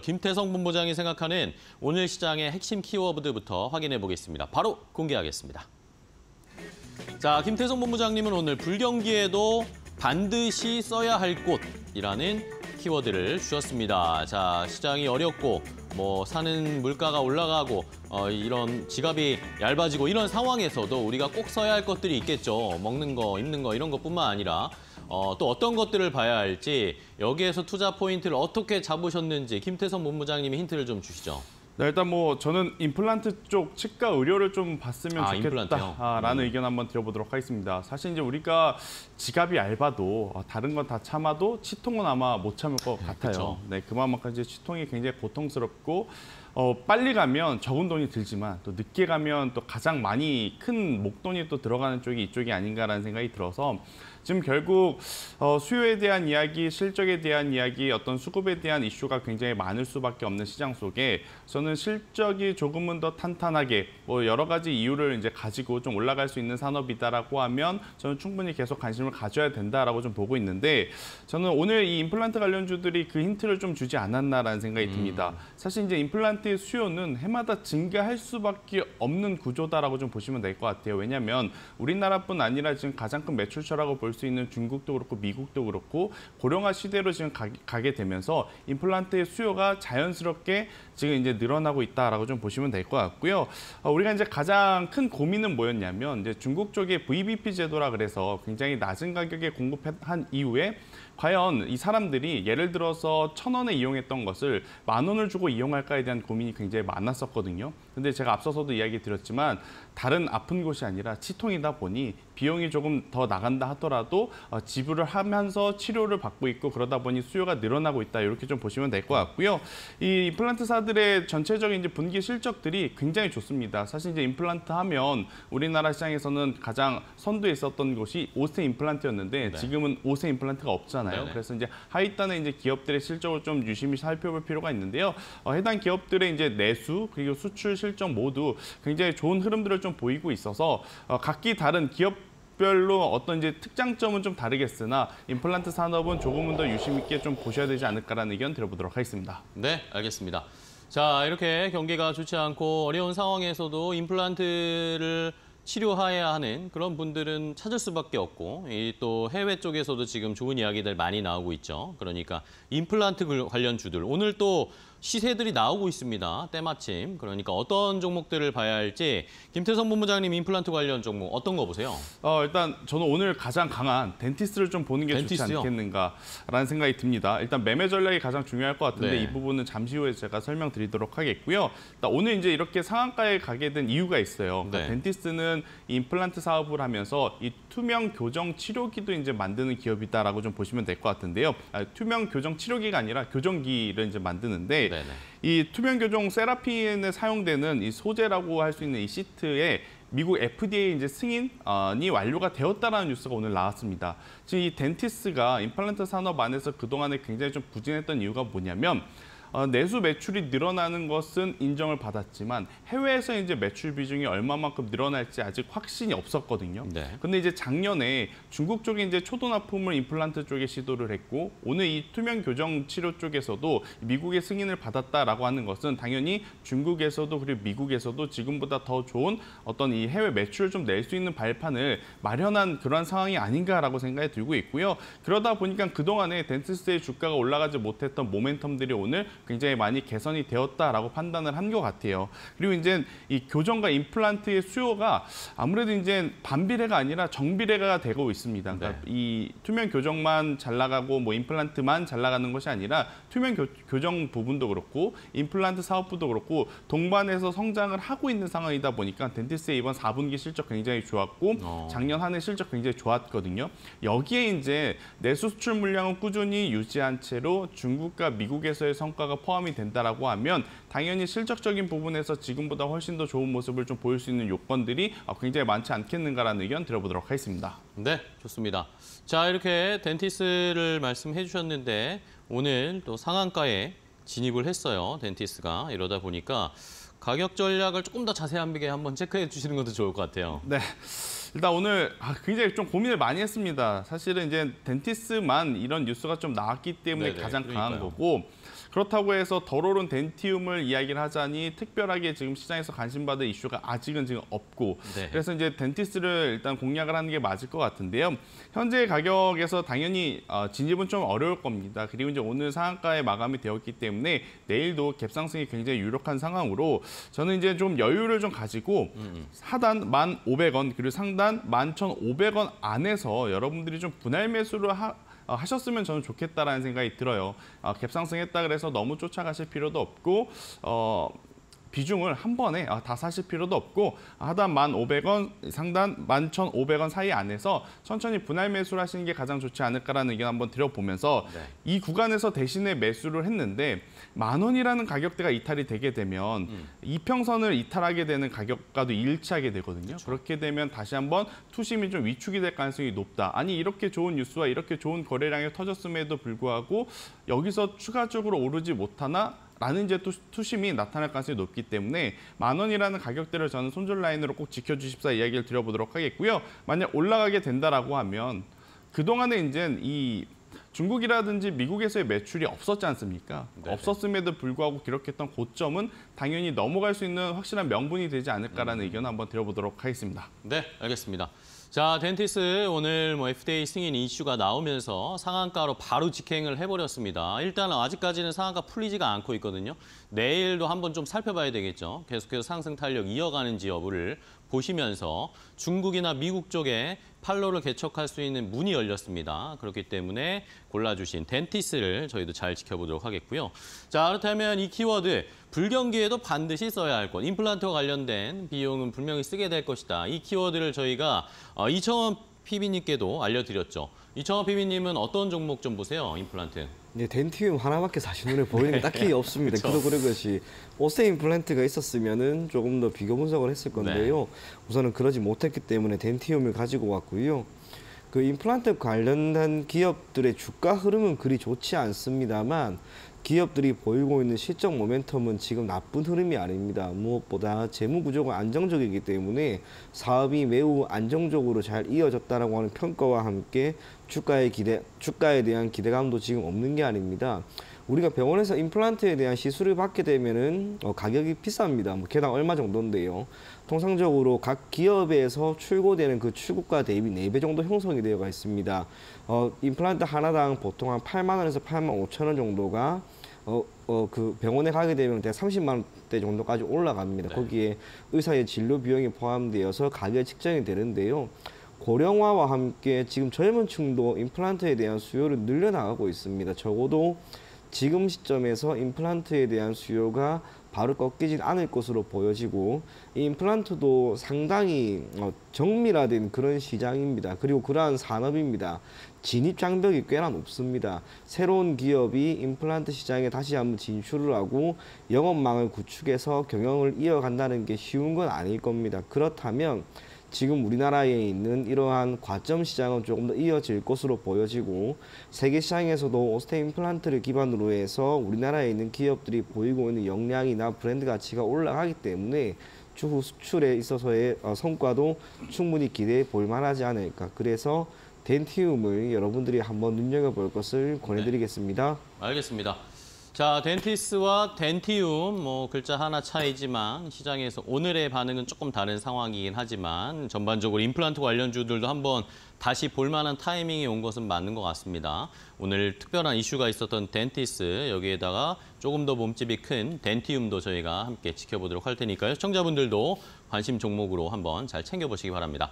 김태성 본부장이 생각하는 오늘 시장의 핵심 키워드부터 확인해 보겠습니다. 바로 공개하겠습니다. 자, 김태성 본부장님은 오늘 불경기에도 반드시 써야 할 곳이라는 키워드를 주셨습니다. 자, 시장이 어렵고 사는 물가가 올라가고 이런 지갑이 얇아지고 이런 상황에서도 우리가 꼭 써야 할 것들이 있겠죠. 먹는 거, 입는 거 이런 것뿐만 아니라 또 어떤 것들을 봐야 할지 여기에서 투자 포인트를 어떻게 잡으셨는지 김태성 본부장님이 힌트를 좀 주시죠. 네, 일단 저는 임플란트 쪽 치과 의료를 좀 봤으면 좋겠다라는 의견 한번 드려보도록 하겠습니다. 사실 이제 우리가 지갑이 얇아도 다른 건 다 참아도 치통은 아마 못 참을 것 같아요. 그렇죠. 네, 그만큼 이제 치통이 굉장히 고통스럽고 빨리 가면 적은 돈이 들지만 또 늦게 가면 또 가장 많이 큰 목돈이 또 들어가는 쪽이 이쪽이 아닌가라는 생각이 들어서 지금 결국 수요에 대한 이야기, 실적에 대한 이야기, 어떤 수급에 대한 이슈가 굉장히 많을 수밖에 없는 시장 속에 저는 실적이 조금은 더 탄탄하게 여러 가지 이유를 이제 가지고 좀 올라갈 수 있는 산업이다라고 하면 저는 충분히 계속 관심을 가져야 된다라고 좀 보고 있는데 저는 오늘 이 임플란트 관련주들이 그 힌트를 좀 주지 않았나라는 생각이 듭니다. 사실 이제 임플란트의 수요는 해마다 증가할 수밖에 없는 구조다라고 좀 보시면 될 것 같아요. 왜냐하면 우리나라뿐 아니라 지금 가장 큰 매출처라고 볼 수 있는 중국도 그렇고 미국도 그렇고 고령화 시대로 지금 가게 되면서 임플란트의 수요가 자연스럽게 지금 이제 늘어나고 있다라고 좀 보시면 될 것 같고요. 우리가 이제 가장 큰 고민은 뭐였냐면 이제 중국 쪽의 VBP 제도라 그래서 굉장히 낮은 가격에 공급한 이후에 과연 이 사람들이 예를 들어서 1,000원에 이용했던 것을 10,000원을 주고 이용할까에 대한 고민이 굉장히 많았었거든요. 근데 제가 앞서서도 이야기 드렸지만 다른 아픈 곳이 아니라 치통이다 보니 비용이 조금 더 나간다 하더라도 지불을 하면서 치료를 받고 있고 그러다 보니 수요가 늘어나고 있다. 이렇게 좀 보시면 될 것 같고요. 이 임플란트사들의 전체적인 이제 분기 실적들이 굉장히 좋습니다. 사실 이제 임플란트 하면 우리나라 시장에서는 가장 선두에 있었던 곳이 5세 임플란트였는데 네. 지금은 5세 임플란트가 없잖아요. 네네. 그래서 이제 하위단의 이제 기업들의 실적을 좀 유심히 살펴볼 필요가 있는데요. 해당 기업들의 이제 내수 그리고 수출 실적 모두 굉장히 좋은 흐름들을 좀 보이고 있어서 각기 다른 기업별로 어떤 이제 특장점은 좀 다르겠으나 임플란트 산업은 조금은 더 유심 있게 좀 보셔야 되지 않을까라는 의견 드려보도록 하겠습니다. 네, 알겠습니다. 자, 이렇게 경기가 좋지 않고 어려운 상황에서도 임플란트를 치료해야 하는 그런 분들은 찾을 수밖에 없고 또 해외 쪽에서도 지금 좋은 이야기들 많이 나오고 있죠. 그러니까 임플란트 관련주들 오늘 또 시세들이 나오고 있습니다. 때마침. 그러니까 어떤 종목들을 봐야 할지 김태성 본부장님 임플란트 관련 종목 어떤 거 보세요? 일단 저는 오늘 가장 강한 덴티스를 좀 보는 게 좋지 않겠는가라는 생각이 듭니다. 일단 매매 전략이 가장 중요할 것 같은데 이 부분은 잠시 후에 제가 설명드리도록 하겠고요. 일단 오늘 이제 이렇게 상한가에 가게 된 이유가 있어요. 그러니까 덴티스는 임플란트 사업을 하면서 이 투명 교정 치료기도 이제 만드는 기업이다라고 좀 보시면 될 것 같은데요. 투명 교정 치료기가 아니라 교정기를 이제 만드는데 네네. 이 투명 교정 세라핀에 사용되는 이 소재라고 할 수 있는 이 시트에 미국 FDA 이제 승인이 완료가 되었다라는 뉴스가 오늘 나왔습니다. 지금 이 덴티스가 임플란트 산업 안에서 그동안에 굉장히 좀 부진했던 이유가 뭐냐면 내수 매출이 늘어나는 것은 인정을 받았지만 해외에서 이제 매출 비중이 얼마만큼 늘어날지 아직 확신이 없었거든요. 근데 이제 작년에 중국 쪽에 이제 초도납품을 임플란트 쪽에 시도를 했고 오늘 이 투명 교정 치료 쪽에서도 미국의 승인을 받았다라고 하는 것은 당연히 중국에서도 그리고 미국에서도 지금보다 더 좋은 어떤 이 해외 매출을 좀 낼 수 있는 발판을 마련한 그런 상황이 아닌가라고 생각이 들고 있고요. 그러다 보니까 그동안에 덴티스트의 주가가 올라가지 못했던 모멘텀들이 오늘 굉장히 많이 개선이 되었다라고 판단을 한 것 같아요. 그리고 이제 이 교정과 임플란트의 수요가 아무래도 이제 반비례가 아니라 정비례가 되고 있습니다. 그러니까 이 투명 교정만 잘 나가고 임플란트만 잘 나가는 것이 아니라 투명 교정 부분도 그렇고 임플란트 사업부도 그렇고 동반해서 성장을 하고 있는 상황이다 보니까 덴티스의 이번 4분기 실적 굉장히 좋았고 작년 한 해 실적 굉장히 좋았거든요. 여기에 이제 내수 수출 물량은 꾸준히 유지한 채로 중국과 미국에서의 성과가 포함이 된다라고 하면 당연히 실적적인 부분에서 지금보다 훨씬 더 좋은 모습을 좀 보일 수 있는 요건들이 굉장히 많지 않겠는가라는 의견 들어보도록 하겠습니다. 네, 좋습니다. 자, 이렇게 덴티스를 말씀해 주셨는데 오늘 또 상한가에 진입을 했어요. 덴티스가. 이러다 보니까 가격 전략을 조금 더 자세하게 한번 체크해 주시는 것도 좋을 것 같아요. 네. 일단 오늘 굉장히 좀 고민을 많이 했습니다. 사실은 이제 덴티스만 이런 뉴스가 좀 나왔기 때문에 가장 강한 거고 그렇다고 해서 덜 오른 덴티움을 이야기를 하자니 특별하게 지금 시장에서 관심받을 이슈가 아직은 지금 없고 네. 그래서 이제 덴티스를 일단 공략을 하는 게 맞을 것 같은데요. 현재 가격에서 당연히 진입은 좀 어려울 겁니다. 그리고 이제 오늘 상한가에 마감이 되었기 때문에 내일도 갭상승이 굉장히 유력한 상황으로 저는 이제 좀 여유를 좀 가지고 하단 1,500원 그리고 상단 11,500원 안에서 여러분들이 좀 분할 매수를 하셨으면 저는 좋겠다라는 생각이 들어요. 갭상승했다 그래서 너무 쫓아가실 필요도 없고 비중을 한 번에 다 사실 필요도 없고 하단 1,500원, 상단 11,500원 사이 안에서 천천히 분할 매수를 하시는 게 가장 좋지 않을까라는 의견 한번 드려보면서 네. 이 구간에서 대신에 매수를 했는데 10,000원이라는 가격대가 이탈이 되게 되면 이평선을 이탈하게 되는 가격과도 일치하게 되거든요. 그렇게 되면 다시 한번 투심이 좀 위축이 될 가능성이 높다. 아니 이렇게 좋은 뉴스와 이렇게 좋은 거래량이 터졌음에도 불구하고 여기서 추가적으로 오르지 못하나? 라는 이제 투심이 나타날 가능성이 높기 때문에 10,000원이라는 가격대를 저는 손절 라인으로 꼭 지켜주십사 이야기를 드려보도록 하겠고요. 만약 올라가게 된다라고 하면 그동안에 이제 이 중국이라든지 미국에서의 매출이 없었지 않습니까? 네네. 없었음에도 불구하고 기록했던 고점은 당연히 넘어갈 수 있는 확실한 명분이 되지 않을까라는 의견을 한번 드려보도록 하겠습니다. 네, 알겠습니다. 자, 덴티스 오늘 FDA 승인 이슈가 나오면서 상한가로 바로 직행을 해버렸습니다. 일단 아직까지는 상한가 풀리지가 않고 있거든요. 내일도 한번 좀 살펴봐야 되겠죠. 계속해서 상승 탄력 이어가는지 여부를 보시면서 중국이나 미국 쪽에 팔로를 개척할 수 있는 문이 열렸습니다. 그렇기 때문에 골라주신 덴티스를 저희도 잘 지켜보도록 하겠고요. 자, 그렇다면 이 키워드 불경기에도 반드시 써야 할 것, 임플란트와 관련된 비용은 분명히 쓰게 될 것이다. 이 키워드를 저희가 이청원 PB님께도 알려드렸죠. 이청원 PB님은 어떤 종목 좀 보세요, 임플란트? 네, 덴티움 하나밖에 사실 눈에 보이는 게 딱히 없습니다. 그쵸. 그도 그런 것이 오세 임플란트가 있었으면은 조금 더 비교 분석을 했을 건데요. 우선은 그러지 못했기 때문에 덴티움을 가지고 왔고요. 그 임플란트 관련된 기업들의 주가 흐름은 그리 좋지 않습니다만 기업들이 보이고 있는 실적 모멘텀은 지금 나쁜 흐름이 아닙니다. 무엇보다 재무 구조가 안정적이기 때문에 사업이 매우 안정적으로 잘 이어졌다라고 하는 평가와 함께 주가에 대한 기대감도 지금 없는 게 아닙니다. 우리가 병원에서 임플란트에 대한 시술을 받게 되면은 가격이 비쌉니다. 뭐 개당 얼마 정도인데요. 통상적으로 각 기업에서 출고되는 그 출고가 대비 4배 정도 형성이 되어가 있습니다. 임플란트 하나당 보통 한 8만 원에서 8만 5천 원 정도가 그 병원에 가게 되면 대략 30만 원대 정도까지 올라갑니다. 네. 거기에 의사의 진료 비용이 포함되어서 가격이 책정이 되는데요. 고령화와 함께 지금 젊은 층도 임플란트에 대한 수요를 늘려나가고 있습니다. 적어도 지금 시점에서 임플란트에 대한 수요가 바로 꺾이진 않을 것으로 보여지고 이 임플란트도 상당히 정밀화된 그런 시장입니다. 그리고 그러한 산업입니다. 진입 장벽이 꽤나 높습니다. 새로운 기업이 임플란트 시장에 다시 한번 진출을 하고 영업망을 구축해서 경영을 이어간다는 게 쉬운 건 아닐 겁니다. 그렇다면 지금 우리나라에 있는 이러한 과점 시장은 조금 더 이어질 것으로 보여지고 세계 시장에서도 오스테 임플란트를 기반으로 해서 우리나라에 있는 기업들이 보이고 있는 역량이나 브랜드 가치가 올라가기 때문에 추후 수출에 있어서의 성과도 충분히 기대해 볼 만하지 않을까. 그래서 덴티움을 여러분들이 한번 눈여겨볼 것을 권해드리겠습니다. 알겠습니다. 자, 덴티스와 덴티움, 글자 하나 차이지만 시장에서 오늘의 반응은 조금 다른 상황이긴 하지만 전반적으로 임플란트 관련주들도 한번 다시 볼만한 타이밍이 온 것은 맞는 것 같습니다. 오늘 특별한 이슈가 있었던 덴티스, 여기에다가 조금 더 몸집이 큰 덴티움도 저희가 함께 지켜보도록 할 테니까요. 시청자분들도 관심 종목으로 한번 잘 챙겨보시기 바랍니다.